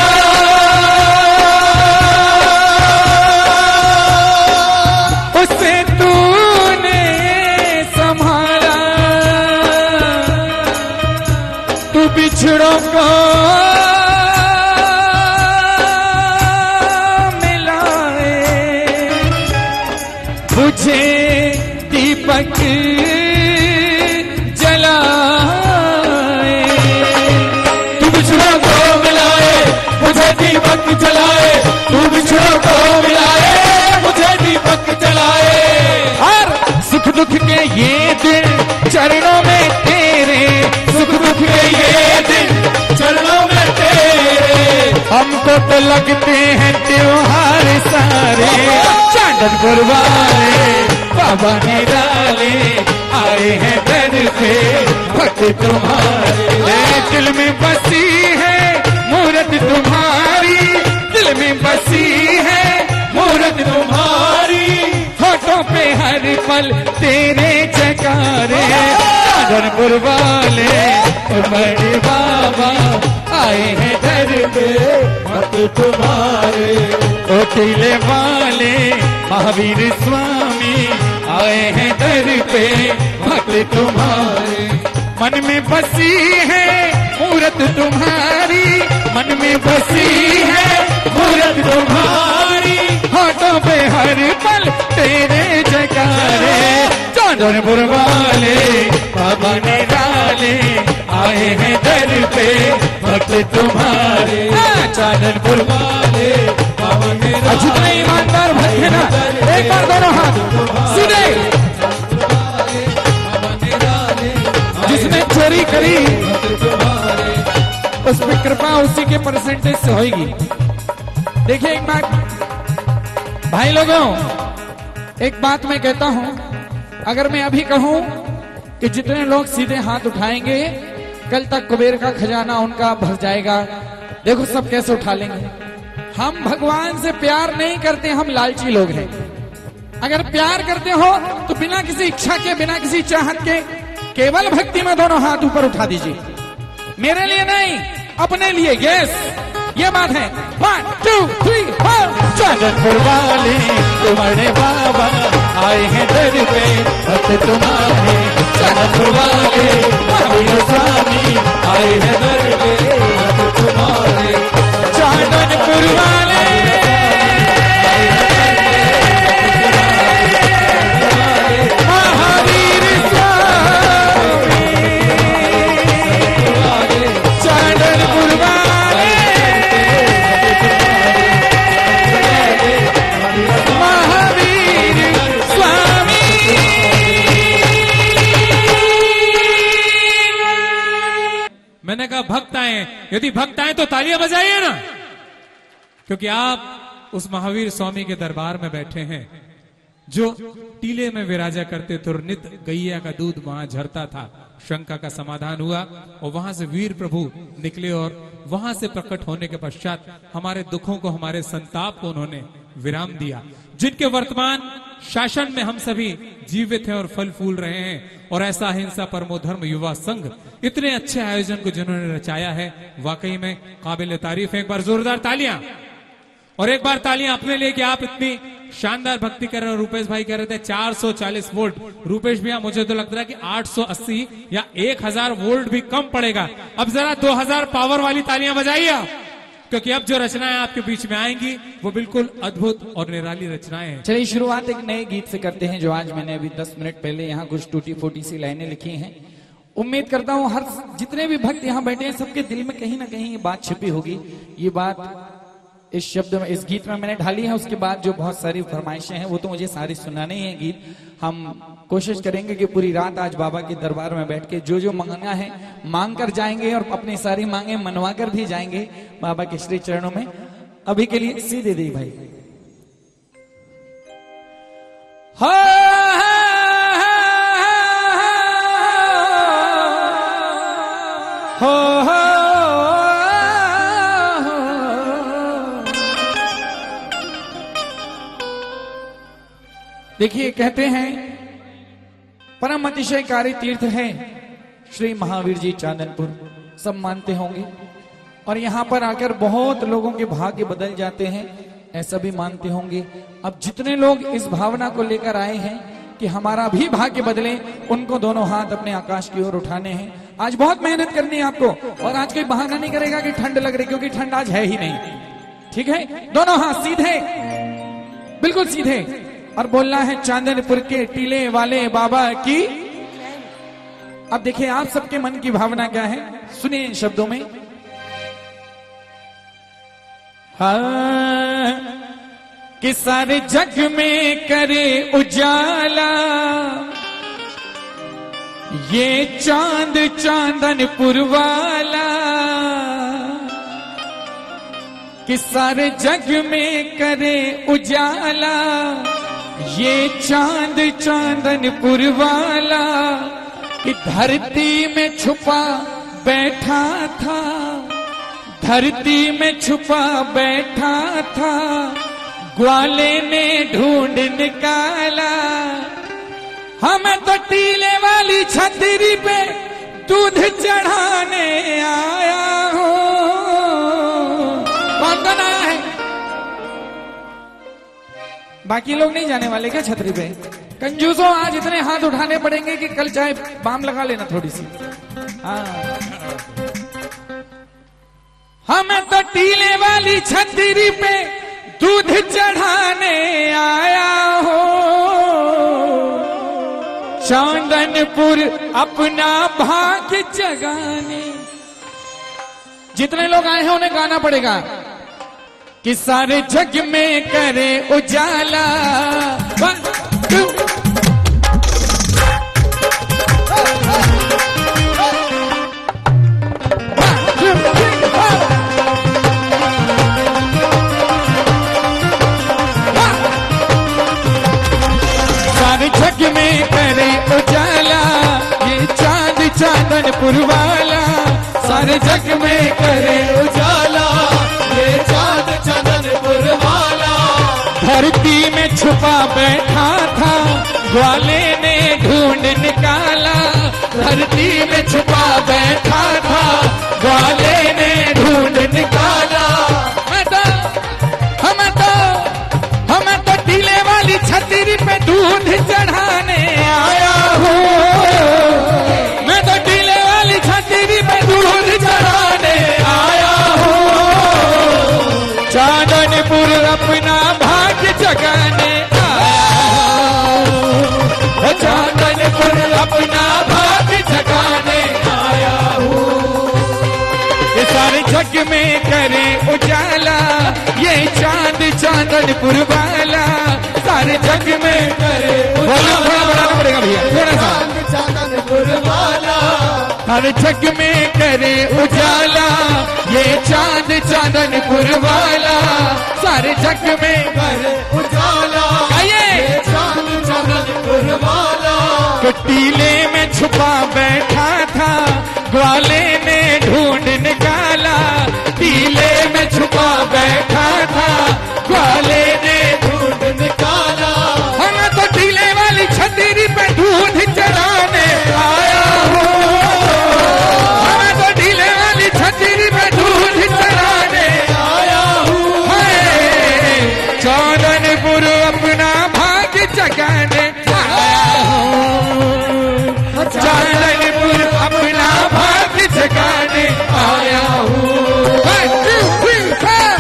उसे तूने संभाला। तू बिछड़ों को मिलाए, बुझे दीपक जलाए। तू बिछड़ों को मिलाए, मुझे दीपक जलाए, तू बिछड़ों को मिलाए, मुझे दीपक जलाए। और सुख दुख के ये दिन चरणों में तेरे, सुख दुख के ये दिन चरणों में तेरे। हमको तो लगते हैं त्योहार सारे, चांदनपुर वाले बाबा निराले आए हैं दर पे, भक्त तुम्हारे। दिल में बसी है मूरत तुम्हारी, दिल में बसी है मूरत तुम्हारी। होठों पे हर पल तेरे जयकारे, चांदनपुर वाले बड़े बाबा आए हैं दर पे, भक्त तुम्हारे। कोटिले वाले महावीर स्वामी आए हैं दर पे, भक्त तुम्हारे। मन में बसी है मूरत तुम्हारी, मन में बसी है मूरत तुम्हारी। होठों पे हर पल तेरे जयकारे, चांदनपुर वाले बाबा निराले आए हैं दर पे, भक्त तुम्हारे। चांदनपुर वाले बाबा निराले, जितने ईमानदार भक्त हैं ना, एक बार दोनों हाथ सीधे। जिसने चोरी करी उस पर कृपा उसी के परसेंटेज से होगी। देखिए एक बात भाई लोगों, एक बात मैं कहता हूं, अगर मैं अभी कहूं कि जितने लोग सीधे हाथ उठाएंगे, कल तक कुबेर का खजाना उनका भर जाएगा। देखो सब कैसे उठा लेंगे। हम भगवान से प्यार नहीं करते, हम लालची लोग हैं। अगर प्यार करते हो तो बिना किसी इच्छा के, बिना किसी चाहत के, केवल भक्ति में दोनों हाथ ऊपर उठा दीजिए। मेरे लिए नहीं, अपने लिए। यस, ये बात है। One two three four. Chandanpur वाले तुम्हारे बाबा आए हैं दर पे, भक्त तुम्हारे। चांदनपुर वाले महावीर स्वामी आए हैं दर पे, भक्त तुम्हारे। चांदनपुर वाले महावीर स्वामी, चांदनपुर वाले महावीर स्वामी।
मैंने कहा भक्त आए, यदि भक्त आए तो तालियां बजाइए ना, क्योंकि आप उस महावीर स्वामी के दरबार में बैठे हैं। जो टीले में विराजा करते थे और नित गैया का दूध वहां झरता था। शंका का समाधान हुआ और वहां से वीर प्रभु निकले और वहां से प्रकट होने के पश्चात हमारे दुखों को, हमारे संताप को उन्होंने विराम दिया। जिनके वर्तमान शासन में हम सभी जीवित हैं और फल फूल रहे हैं। और ऐसा अहिंसा परमो धर्म युवा संघ इतने अच्छे आयोजन को जिन्होंने रचाया है, वाकई में काबिल तारीफ है। एक बार जोरदार तालियां और एक बार तालियां अपने लिए कि आप इतनी शानदार भक्ति कर रहे हो। रूपेश भाई कह रहे थे चार सौ चालीस वोल्ट। रूपेश भैया मुझे तो लगता है कि आठ सौ अस्सी या एक हज़ार वोल्ट भी कम पड़ेगा। अब जरा दो हज़ार पावर वाली तालियां बजाइए, क्योंकि अब जो रचनाएं आपके बीच में आएंगी वो बिल्कुल अद्भुत और निराली रचनाएं हैं।
चलिए शुरुआत एक नए गीत से करते हैं, जो आज मैंने अभी दस मिनट पहले यहाँ कुछ टूटी फूटी सी लाइनें लिखी हैं। उम्मीद करता हूँ हर जितने भी भक्त यहाँ बैठे हैं सबके दिल में कहीं ना कहीं ये बात छिपी होगी। ये बात इस शब्द में, इस गीत में मैंने ढाली है। उसके बाद जो बहुत सारी फरमाइशें हैं वो तो मुझे सारी सुनानी है गीत। हम कोशिश करेंगे कि पूरी रात आज बाबा के दरबार में बैठ के जो जो मांगना है मांग कर जाएंगे और अपनी सारी मांगे मनवा कर भी जाएंगे बाबा के श्री चरणों में। अभी के लिए सीधे दे भाई। हो हो देखिए, कहते हैं परम अतिशयकारी तीर्थ है श्री महावीर जी चांदनपुर, सब मानते होंगे। और यहाँ पर आकर बहुत लोगों के भाग्य बदल जाते हैं, ऐसा भी मानते होंगे। अब जितने लोग इस भावना को लेकर आए हैं कि हमारा भी भाग्य बदले, उनको दोनों हाथ अपने आकाश की ओर उठाने हैं। आज बहुत मेहनत करनी है आपको, और आज कोई बहाना नहीं करेगा कि ठंड लग रही, क्योंकि ठंड आज है ही नहीं। ठीक है, दोनों हाथ सीधे, बिल्कुल सीधे, और बोलना है चांदनपुर के टीले वाले बाबा की। अब देखिए आप सबके मन की भावना क्या है, सुनिए इन शब्दों में। हाँ, कि सारे जग में करे उजाला ये चांद चांदनपुर वाला, कि सारे जग में करे उजाला ये चांद चांदनपुर वाला, कि धरती में छुपा बैठा था, धरती में छुपा बैठा था, ग्वाले ने ढूंढ निकाला। हमें तो टीले वाली छतरी पे दूध चढ़ाने आया हूँ। कौन कौन आया है? बाकी लोग नहीं जाने वाले क्या छतरी पे? कंजूसों, आज इतने हाथ उठाने पड़ेंगे कि कल चाहे बाम लगा लेना थोड़ी सी। हाँ, हमें तो टीले वाली छतरी पे दूध चढ़ाने आया हो, चांदनपुर अपना भाग्य जगाने। जितने लोग आए हैं उन्हें गाना पड़ेगा कि सारे जग में करे उजाला। वन टू जग में करे उजाला ये चांद चांदनपुर वाला, सारे जग में करे उजाला ये चांद चांदनपुर वाला। धरती में छुपा बैठा था, ग्वाले ने ढूंढ निकाला। धरती में छुपा बैठा था, ग्वाले ने ढूंढ निकाला। मैं तो हमें तो हमें तो टीले वाली छतरी पे दूध चढ़ाने आया हूँ। मैं तो टीले वाली छतरी पे दूध चढ़ाने आया हूँ। चांदनपुर अपना भाग्य जगाने आया हूँ। चांदनपुर अपना भाग्य जगाने आया हूँ। ये सारे जग में करे उजाला ये चांद चांदनपुर वाला, सारे जग में करे उजाला। थोड़ा बढ़ाना पड़ेगा भैया, थोड़ा सा। चांदनपुर वाला हर जग में करे उजाला ये चांद चांदनपुर वाला, सारे जग में करे उजाला ये चांद
गुरवाला
टीले में छुपा बैठा था ग्वाले ने ढूंढ निकाला। टीले में छुपा बैठा था ग्वाले ने
ढूंढ निकाला।
हम तो टीले वाली छतरी पे दूध चढ़ाने आया हूँ। हम तो टीले वाली छतरी पे दूध चढ़ाने
आया हूँ।
चौदनपुर अपना भाग जगाने आया हूँ। चौदनपुर अपना भाग जगाने आया हूँ। One, two, three, four.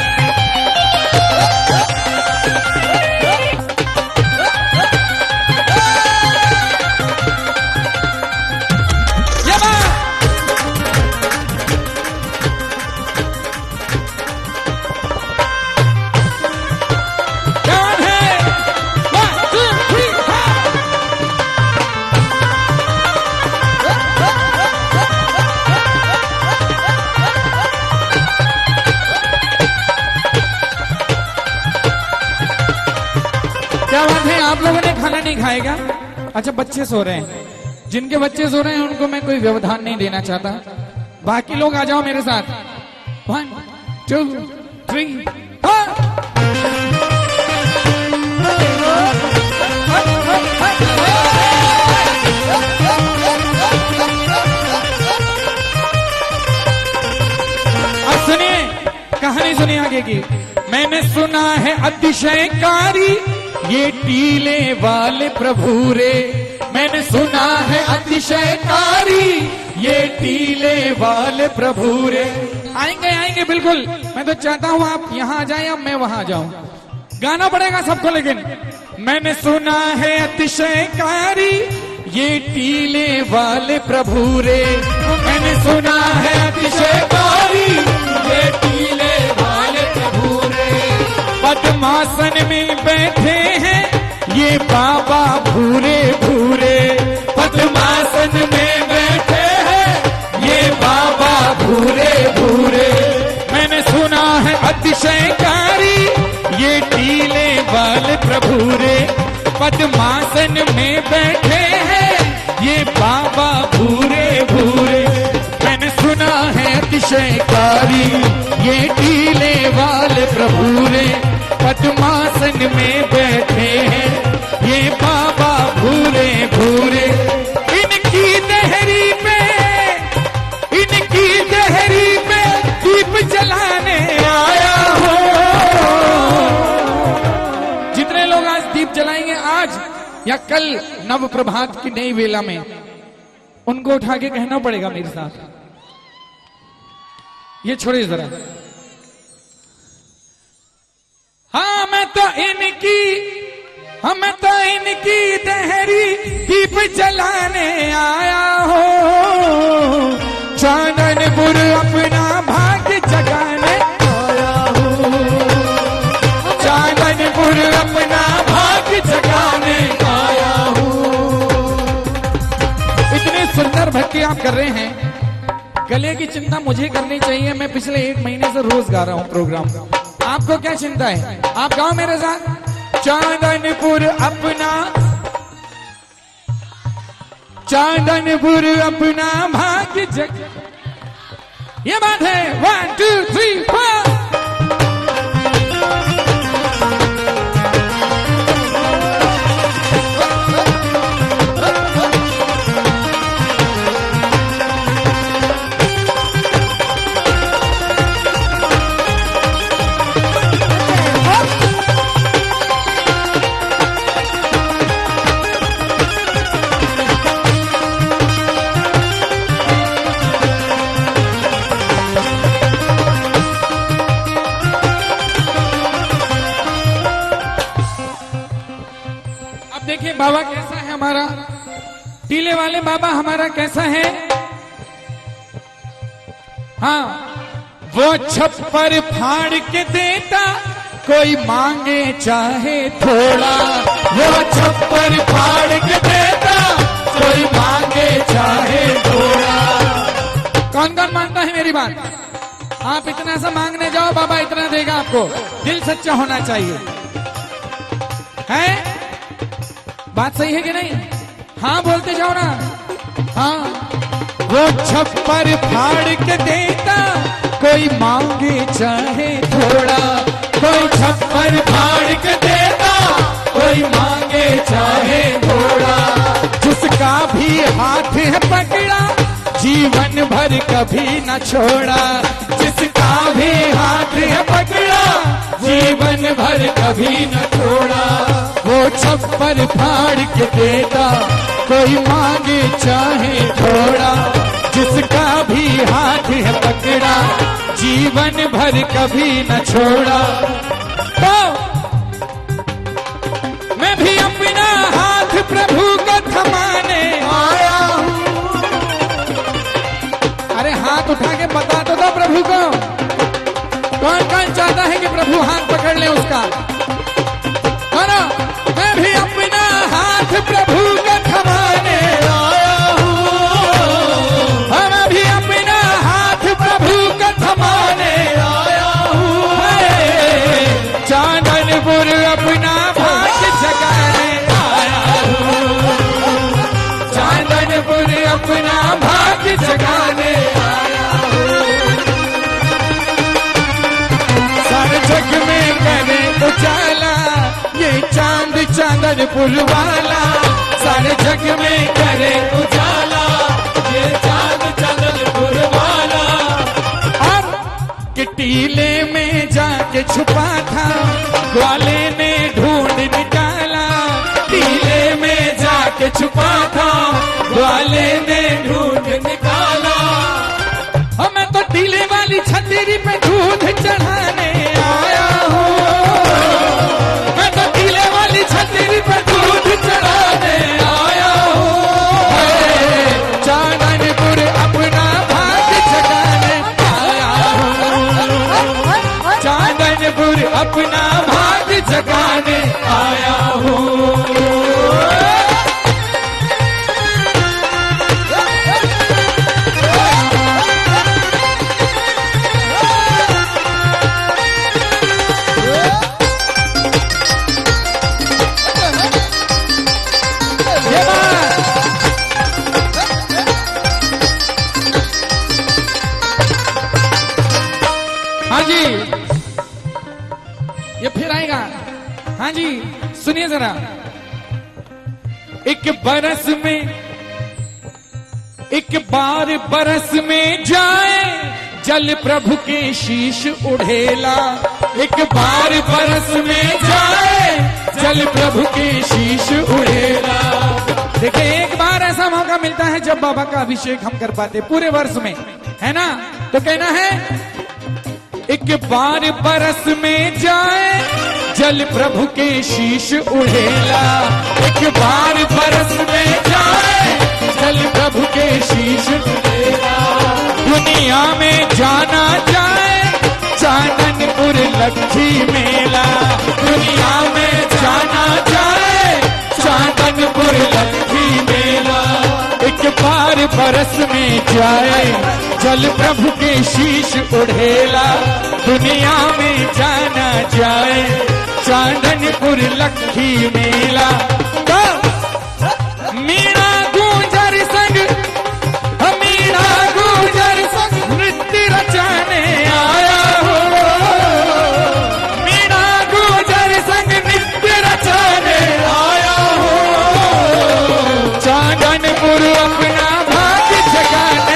क्या बात है, आप लोगों ने खाना नहीं खाएगा? अच्छा, बच्चे सो रहे हैं। जिनके बच्चे सो रहे हैं उनको मैं कोई व्यवधान नहीं देना चाहता। बाकी लोग आ जाओ मेरे साथ। One two three four. अब सुनिए, कहानी सुनिए आगे की। मैंने सुना है अतिशयकारी ये टीले वाले प्रभु रे। मैंने सुना है अतिशयकारी ये टीले वाले प्रभु रे। आएंगे आएंगे बिल्कुल। मैं तो चाहता हूँ आप यहाँ आ जाए, अब मैं वहां जाऊं। गाना पड़ेगा सबको। लेकिन मैंने सुना है अतिशयकारी ये टीले वाले प्रभु रे। मैंने सुना है अतिशयकारी ये टीले वाले प्रभु रे। पद्मासन में बैठे हैं ये बाबा भूरे भूरे। पद्मासन में बैठे हैं ये बाबा भूरे भूरे। मैंने सुना है अतिशयकारी ये टीले वाले प्रभु रे। पद्मासन में बैठे हैं ये बाबा भूरे भूरे। मैंने सुना है अतिशयकारी ये टीले वाले प्रभु रे। पद्मासन में बैठे हैं ये बाबा भूरे भूरे। इनकी दहरी पे इनकी दहरी पे दीप जलाने आया हो। जितने लोग आज दीप जलाएंगे आज या कल नव प्रभात की नई वेला में, उनको उठा के कहना पड़ेगा मेरे साथ। ये छोड़िए जरा। हाँ, मैं तो इनकी हाँ मैं तो इनकी दहरी दीप जलाने आया हो। चांदनपुर अपना भाग्य जगाने आया हो। चांदनपुर अपना भाग्य जगाने आया हो। इतनी सुंदर भक्ति आप कर रहे हैं, गले की चिंता मुझे करनी चाहिए। मैं पिछले एक महीने से रोज गा रहा हूँ प्रोग्राम। आपको क्या चिंता है? आप गाओ मेरे साथ। चांदनपुर अपना चांदनपुर अपना भाग्य जग। ये बात है। One two three four. देखिए बाबा कैसा है हमारा, टीले वाले बाबा हमारा कैसा है। हाँ, वो छप्पर फाड़ के देता कोई मांगे चाहे थोड़ा। वो छप्पर फाड़ के देता कोई मांगे चाहे थोड़ा। कौन कौन मांगता है मेरी बात? आप इतना सा मांगने जाओ, बाबा इतना देगा आपको। दिल सच्चा होना चाहिए है। बात सही है कि नहीं? हाँ बोलते जाओ ना। हाँ, वो छप्पर फाड़ के देता, कोई मांगे चाहे थोड़ा। कोई छप्पर फाड़ के देता, कोई मांगे चाहे थोड़ा। जिसका भी हाथ है पकड़ा, जीवन भर कभी न छोड़ा। जिसका भी हाथ है पकड़ा, जीवन भर कभी न छोड़ा। वो छप्पर फाड़ के देता, कोई मांगे चाहे थोड़ा। जिसका भी हाथ है पकड़ा, जीवन भर कभी न छोड़ा। तो मैं भी अपना हाथ प्रभु को थमाने आया हूँ। अरे हाथ उठा के बता तो दो प्रभु को, कौन कौन चाहता है कि प्रभु हाथ पकड़ ले उसका? करो, मैं भी अपना हाथ प्रभु को थमाने आया हूँ। मैं भी अपना हाथ प्रभु को थमाने आया हूँ। चांदनपुर अपना भाग्य जगाने आया हूँ। चांदनपुर अपना भाग्य जगाने आया हूँ। सारे जग में करे उजाला, ये चांद चांदनपुर वाला। सारे जग में करे उजाला, ये चांद चांदनपुर वाला। अब कि टीले में जाके छुपा था, ग्वाले ने ढूंढ निकाला। टीले में जाके छुपा था, ग्वाले ने ढूंढ निकाला। और मैं तो टीले वाली छतरी पे दूध चढ़ाने आया हूँ। मैं तो टीले वाली छतरी पे दूध चढ़ाने आया हूँ। चांदनपुर अपना भाग्य जगाने आया हूँ। चांदनपुर अपना भाग्य जगाने आया हूँ। ये फिर आएगा। हाँ जी, सुनिए जरा। एक बरस में, एक बार बरस में जाए, जल प्रभु के शीश उड़ेला। एक बार बरस में जाए, जल प्रभु के शीश उड़ेला। देखिए, एक बार ऐसा मौका मिलता है जब बाबा का अभिषेक हम कर पाते पूरे वर्ष में, है ना? तो कहना है, एक बार बरस में जाए, जल प्रभु के शीश उड़ेला। एक बार बरस में जाए, जल प्रभु के शीश उड़ेला। दुनिया में जाना जाए, चांदनपुर लक्खी मेला। दुनिया में जाना जाए, चांदनपुर लक्खी मेला। एक बार बरस में जाए, जल प्रभु के शीश उड़ेला। दुनिया में जाना जाए, चांदनपुर लक्खी मेला। मीणा गुजर संग, मीणा गुजर संग नृत्य रचाने आया हो। मीणा गुजर संग नृत्य रचाने आया हो। चांदनपुर अपना भाग्य जगाने,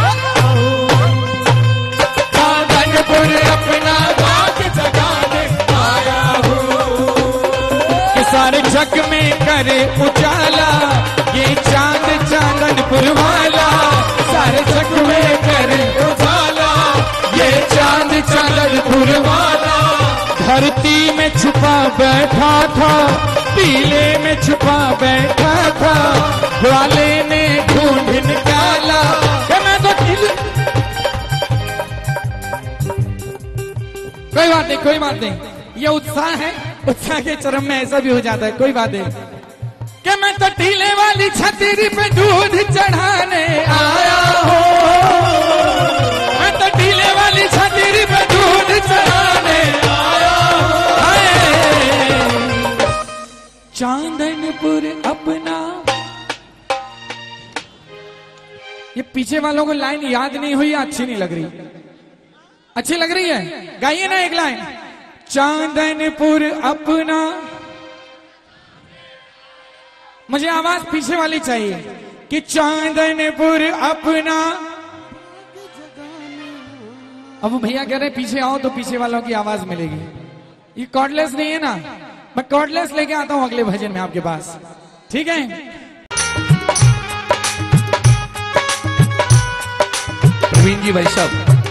चांदनपुर अपना भाग्य जगाने आया हूँ। कि सारे जग में करे उजाला, ये चांद चांदनपुर वाला। सारे जग में करे उजाला, ये चांद चांदनपुर वाला। धरती में छुपा बैठा था, पीले में छुपा बैठा था, ग्वाले ने ढूंढ निकाला। मैं तो कोई बात नहीं, कोई बात नहीं, ये उत्साह है, उत्साह के चरम में ऐसा भी हो जाता है। कोई बात नहीं कि मैं तो टीले वाली छतरी पे दूध चढ़ाने आया हूँ। मैं तो टीले वाली छतरी पे दूध चढ़ाने आया हूँ। चांदनपुर ये पीछे वालों को लाइन याद नहीं हुई, अच्छी नहीं लग रही? अच्छी लग रही है? गाइए ना एक लाइन। चांदनपुर अपना, मुझे आवाज पीछे वाली चाहिए कि चांदनपुर अपना। अब भैया कह रहे पीछे आओ तो पीछे वालों की आवाज मिलेगी। ये कॉर्डलेस नहीं है ना, मैं कॉर्डलेस लेके आता हूं अगले भजन में आपके पास, ठीक है?
प्रवीण जी वैशव